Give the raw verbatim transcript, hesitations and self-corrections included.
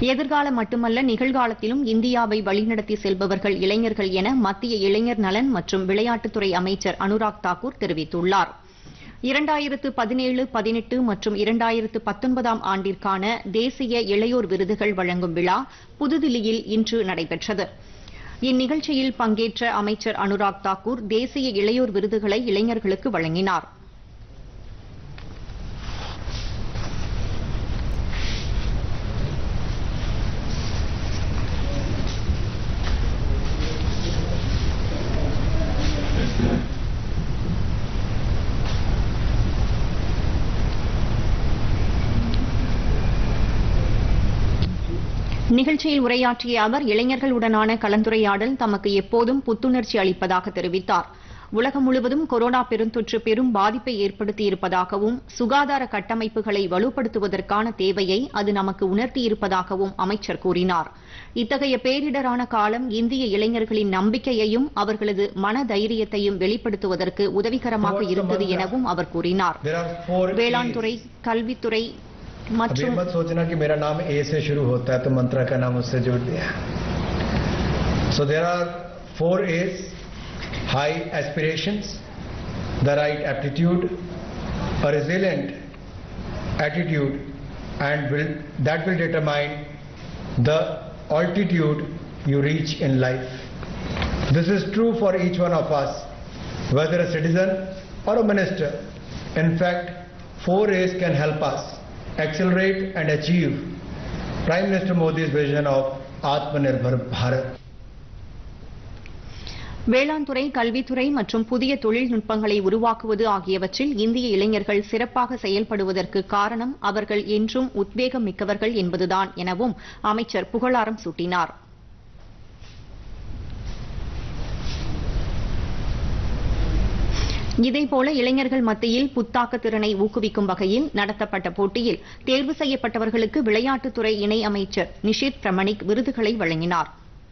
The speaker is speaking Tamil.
எதிர்காலம் மட்டுமல்ல நிகழ்காலத்திலும் இந்தியாவை வழிநடத்தி செல்பவர்கள் இளைஞர்கள் என மத்திய இளைஞர் நலன் மற்றும் விளையாட்டுத்துறை அமைச்சர் அனுராக் தாக்கூர் தெரிவித்துள்ளார். இரண்டாயிரத்து பதினேழு பதினெட்டு மற்றும் இரண்டாயிரத்து பத்தொன்பதாம் ஆண்டிற்கான தேசிய இளையோர் விருதுகள் வழங்கும் விழா புதுதில்லியில் இன்று நடைபெற்றது. இந்நிகழ்ச்சியில் பங்கேற்ற அமைச்சர் அனுராக் தாக்கூர் தேசிய இளையோர் விருதுகளை இளைஞர்களுக்கு வழங்கினார். நிகழ்ச்சியில் உரையாற்றிய அவர் இளைஞர்களுடனான கலந்துரையாடல் தமக்கு எப்போதும் புத்துணர்ச்சி அளிப்பதாக தெரிவித்தார். உலகம் முழுவதும் கொரோனா பெருந்தொற்று பெரும் பாதிப்பை ஏற்படுத்தியிருப்பதாகவும் சுகாதார கட்டமைப்புகளை வலுப்படுத்துவதற்கான தேவையை அது நமக்கு உணர்த்தியிருப்பதாகவும் அமைச்சர் கூறினார். இத்தகைய பேரிடரான காலம் இந்திய இளைஞர்களின் நம்பிக்கையையும் அவர்களது மன தைரியத்தையும் வெளிப்படுத்துவதற்கு உதவிகரமாக இருந்தது எனவும் அவர் கூறினார். வேளாண் துறை, கல்வித்துறை अभी मत सोचना कि मेरा नाम ए से शुरू होता है तो मंत्रा का नाम उससे जोड़ दिया. So there are four A's: high aspirations, the right aptitude, a resilient attitude, and will, that will determine the altitude you reach in life. This is true for each one of us, whether a citizen or a minister. In fact, four A's can help us accelerate and achieve Prime Minister Modi's vision of Atmanirbhar Bharat. வேளாண் துறை, கல்வித்துறை மற்றும் புதிய தொழில்நுட்பங்களை உருவாக்குவது ஆகியவற்றில் இந்திய இளைஞர்கள் சிறப்பாக செயல்படுவதற்கு காரணம் அவர்கள் என்றும் உத்வேகம் மிக்கவர்கள் என்பதுதான் எனவும் அமைச்சர் புகழாரம் சூட்டினார். இதேபோல இளைஞர்கள் மத்தியில் புத்தாக்க திறனை ஊக்குவிக்கும் வகையில் நடத்தப்பட்ட போட்டியில் தேர்வு செய்யப்பட்டவர்களுக்கு விளையாட்டுத்துறை இணை அமைச்சர் நிஷித் பிரமணிக் விருதுகளை வழங்கினார்.